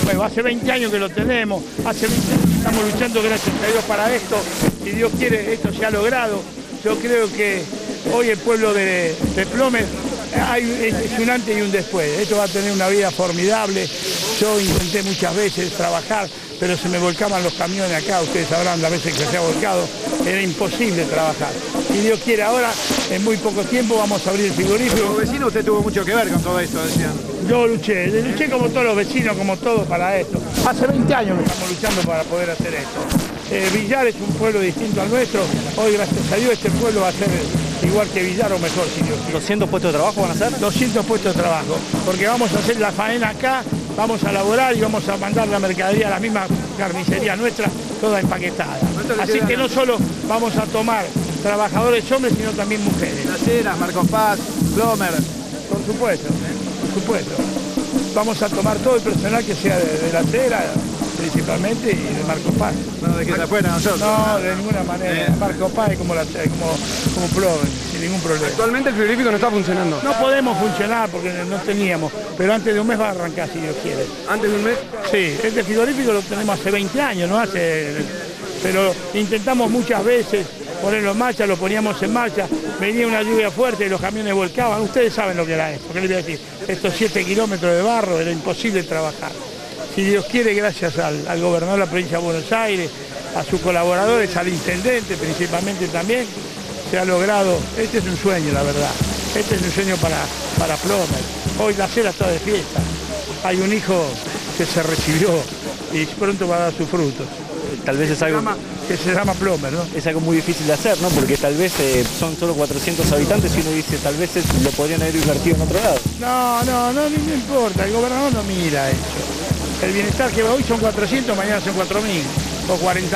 nuevo. Hace 20 años que lo tenemos, hace 20 años que estamos luchando, gracias a Dios, para esto. Si Dios quiere, esto se ha logrado. Yo creo que hoy el pueblo de Plomer es un antes y un después. Esto va a tener una vida formidable. Yo intenté muchas veces trabajar, pero se me volcaban los camiones acá. Ustedes sabrán las veces que se ha volcado. Era imposible trabajar. Si Dios quiere, ahora, en muy poco tiempo, vamos a abrir el frigorífico. Como vecino usted tuvo mucho que ver con todo esto, decían. Yo luché como todos los vecinos, como todos para esto. Hace 20 años que estamos luchando para poder hacer esto. Villar es un pueblo distinto al nuestro. Hoy, gracias a Dios, este pueblo va a ser igual que Villar o mejor, si Dios quiere. ¿200 puestos de trabajo van a ser? 200 puestos de trabajo, porque vamos a hacer la faena acá, vamos a elaborar y vamos a mandar la mercadería a la misma carnicería nuestra, toda empaquetada. Así que no solo vamos a tomar trabajadores hombres, sino también mujeres. Aceras, Marcos Paz, Plomer. Por supuesto, por supuesto. Vamos a tomar todo el personal que sea de la acera, principalmente, y de Marcos Paz. No de que se fuera nosotros. No, de ninguna manera. Marcos Paz es como Plomer, sin ningún problema. Actualmente el frigorífico no está funcionando. No podemos funcionar porque no teníamos, pero antes de un mes va a arrancar, si Dios quiere. ¿Antes de un mes? Sí, este frigorífico lo tenemos hace 20 años, no hace... Pero intentamos muchas veces ponerlo en marcha, lo poníamos en marcha, venía una lluvia fuerte y los camiones volcaban. Ustedes saben lo que era esto, ¿qué les voy a decir? Estos 7 kilómetros de barro, era imposible trabajar. Si Dios quiere, gracias al gobernador de la provincia de Buenos Aires, a sus colaboradores, al intendente principalmente también, se ha logrado. Este es un sueño, la verdad. Este es un sueño para Plomer. Hoy la acera está de fiesta. Hay un hijo que se recibió y pronto va a dar sus frutos. Tal vez es algo que se llama Plomer, ¿no? Es algo muy difícil de hacer, ¿no? Porque tal vez son solo 400 habitantes y uno dice, tal vez lo podrían haber invertido en otro lado. No importa, el gobernador no mira eso. El bienestar que hoy son 400, mañana son 4.000 o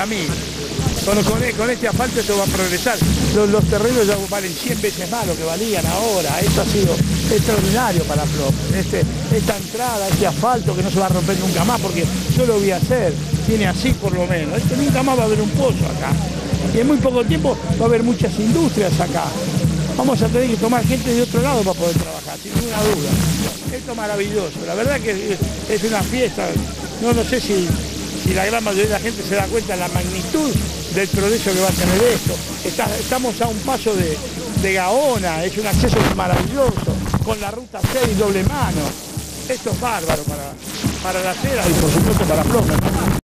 40.000. Con este asfalto esto va a progresar. Los terrenos ya valen 100 veces más lo que valían ahora. Esto ha sido extraordinario para Plomer. Esta entrada, este asfalto que no se va a romper nunca más, porque yo lo voy a hacer. Tiene así por lo menos. Nunca más va a haber un pozo acá. Y en muy poco tiempo va a haber muchas industrias acá. Vamos a tener que tomar gente de otro lado para poder trabajar, sin ninguna duda. Esto es maravilloso. La verdad que es una fiesta. No sé si la gran mayoría de la gente se da cuenta de la magnitud del progreso que va a tener esto. Estamos a un paso de Gaona, es un acceso maravilloso, con la ruta 6 doble mano. Esto es bárbaro para la acera y por supuesto para Plomer, ¿no?